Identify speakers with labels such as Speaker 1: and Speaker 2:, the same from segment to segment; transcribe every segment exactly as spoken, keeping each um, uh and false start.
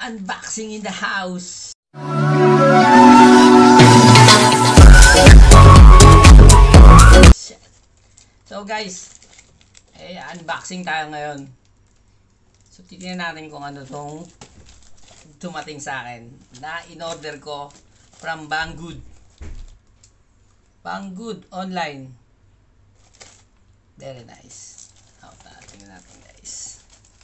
Speaker 1: Unboxing in the house. So guys, eh, unboxing tayo ngayon. So titingnan natin kung ano tong dumating sa akin na in-order ko from Banggood. Banggood online. Very nice. Oh, tingnan natin guys.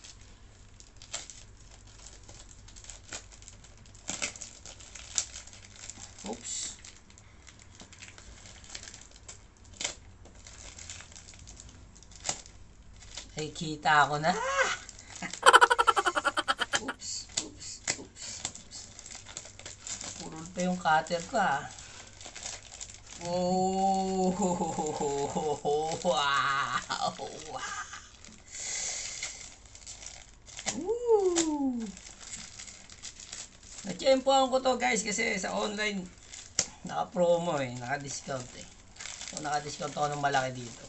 Speaker 1: Oops. Ay, kita ako na. Oops, oops, oops, oops. Purol pa yung cutter ko ah. Oh, wow. Woo. Na-tsempohan ko to guys kasi sa online naka-promo eh, naka-discount eh. So naka-discount ako ng malaki dito.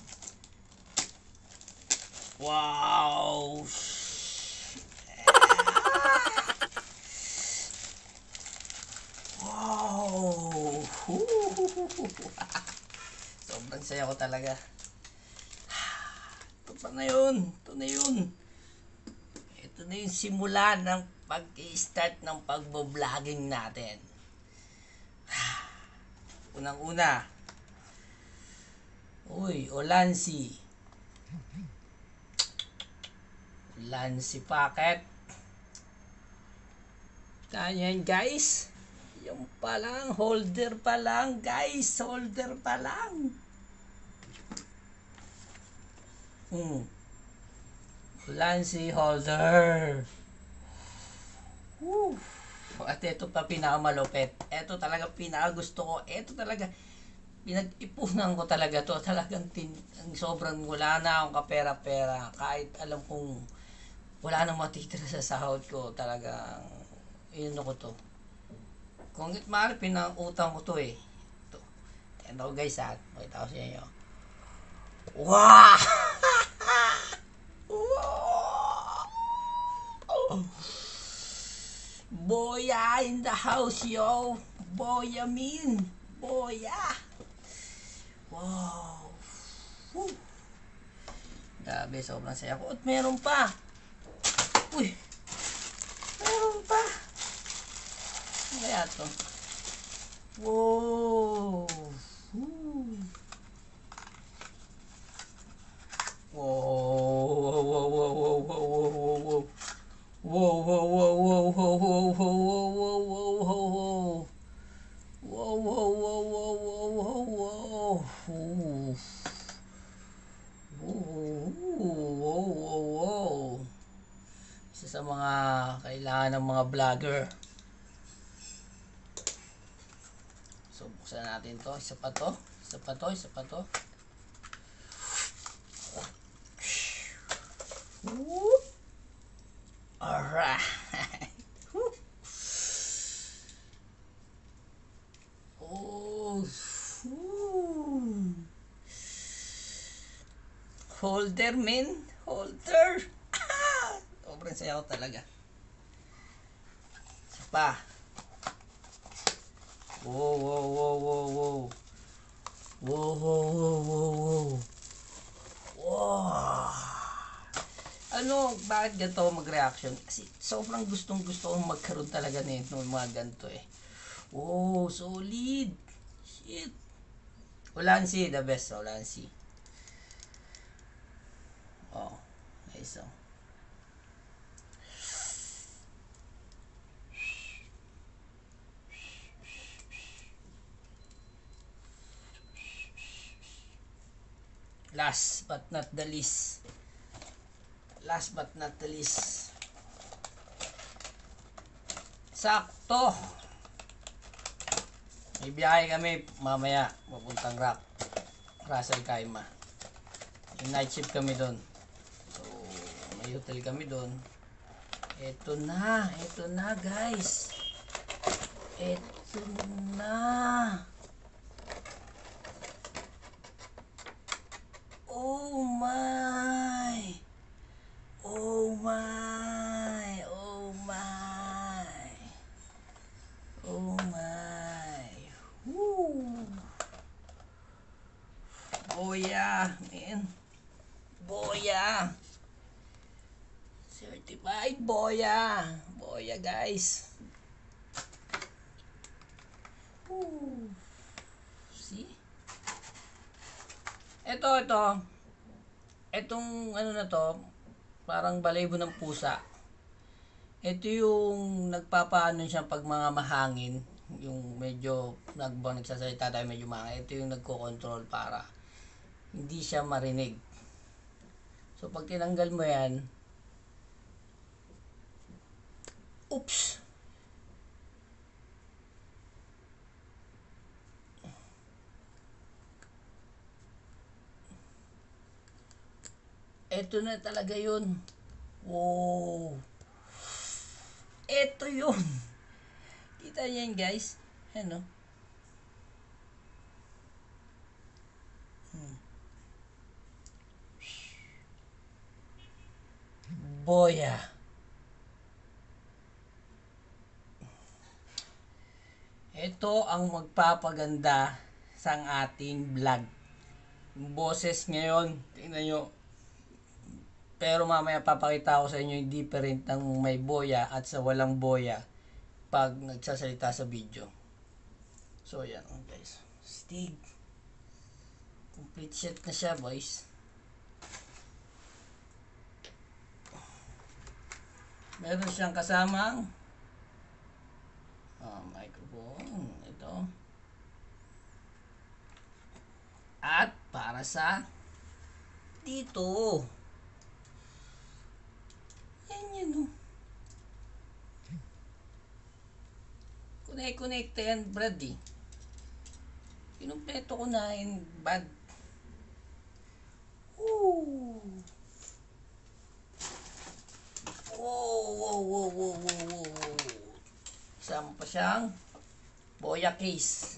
Speaker 1: Wow. Wow. Sobrang saya ko talaga. Ito pa na yun. Ito na yun. Ito na yung simula ng pag-start ng pagbo-vlogging natin. Unang-una. Uy, Olansi. Olansi packet. Ganyan guys. Yung pa lang, holder pa lang guys. Holder pa lang. Hmm. Olansi holder. Woo. At ito pa pinakamalupit. Ito talaga pinakagusto ko. Ito talaga pinag-ipunan ko talaga to. Talagang tin sobrang wala na akong kapera-pera. Kahit alam kong wala nang matitira sa sahod ko. Talagang yun ko to. Kung maaari pinang-utang ko to eh. Ito. Ito guys ha. Makita ko sa inyo. Wow! Wow! Boya in the house, yo. Boya min. Boya. Wow. Woo. Grabe, sobrang saya ko. At meron pa. Uy. Meron pa. Ano kaya ito? Wow. Woo. Wow. Wow, wow, wow, wow, wow, wow, wow. Wow, wow, wow, wow, wow, wow, wow, wow, wow, wow, wow. Wow, wow, wow, wow, wow, wow, wow. Wow, wow, wow. Isa sa mga kailangan ng mga vlogger. So, buksan natin to. Isa pa to. Isa pa to. Isa pa to. Woo! Alright. Oh, holder men, holder. Sobrang saya ko talaga. Isa pa. Wow, wow, wow, wow, wow. Wow, wow, wow, wow, wow. Wow. Ano, bakit ganito ako mag-reaction? Kasi sobrang gustong gusto kong magkaroon talaga nito ng mga ganito eh. Oh, solid. Shit. Olansi, the best. Olansi. Oh, nice oh. Last but not the least. Last but not the least. Sakto. May biyahe kami mamaya. Papuntang Rock. Russell Kaima. Yung night shift kami doon. So, may hotel kami doon. Ito na. Ito na guys. Ito na. Oh my. Oh my. Oh my. boya. Certified boya. Boya guys. Ooh. See? Ito, ito. Etong ano na to, parang balahibo ng pusa. Ito yung nagpapaano siya pag mga mahangin, yung medyo nagbang nagsasalita tayo medyo mahangin. Ito yung nagko-control para hindi siya marinig. So pag tinanggal mo yan, oops! Ito na talaga yun. Wow! Ito yun! Kita niyo yan guys? Ano? Hmm. Boya! Ito ang magpapaganda sa ating vlog. Yung boses ngayon, tingnan nyo. Pero mamaya papakita ko sa inyo yung different ng may boya at sa walang boya pag nagsasalita sa video. So yan guys. Stig. Complete set na siya boys. Meron siyang kasamang oh, microphone. Ito. At para sa dito. Yan yun o. Connect-connect yan brad eh. Kinumpleto ko na yung bad. Ooh. Wow, wow, wow, wow, wow, wow. Isama pa siyang boya case.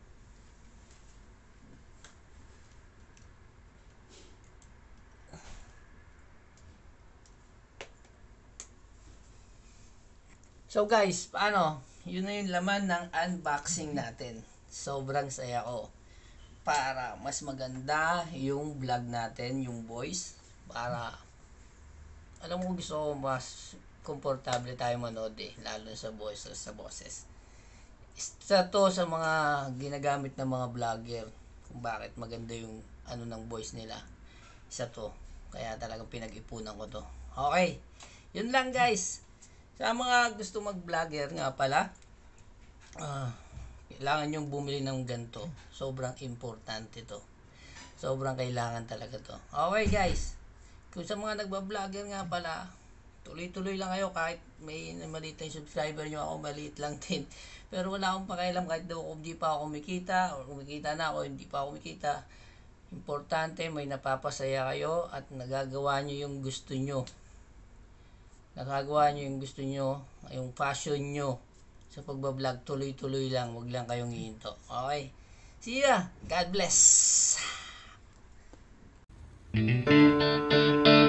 Speaker 1: So guys, paano? Yun na yung laman ng unboxing natin. Sobrang saya ko. Para mas maganda yung vlog natin, yung voice. Para, alam mo gusto ko mas komportable tayo manood eh. Lalo sa voice o sa boses. Isa to sa mga ginagamit ng mga vlogger. Kung bakit maganda yung ano ng voice nila. Isa to. Kaya talagang pinag-ipunan ko to. Okay. Yun lang guys. Sa mga gusto mag-vlogger nga pala, uh, kailangan yung bumili ng ganito. Sobrang importante to. Sobrang kailangan talaga to. Okay guys, kung sa mga nagba-vlogger nga pala, tuloy-tuloy lang kayo kahit may maliit na subscriber nyo, ako maliit lang din. Pero wala akong pakialam kahit daw kung hindi pa ako kumikita, o kumikita na ako, hindi pa ako kumikita. Importante, may napapasaya kayo at nagagawa nyo yung gusto nyo. Nakagawa nyo yung gusto nyo, yung passion nyo sa pagbablog, tuloy-tuloy lang, wag lang kayong hihinto. Okay, see ya, God bless.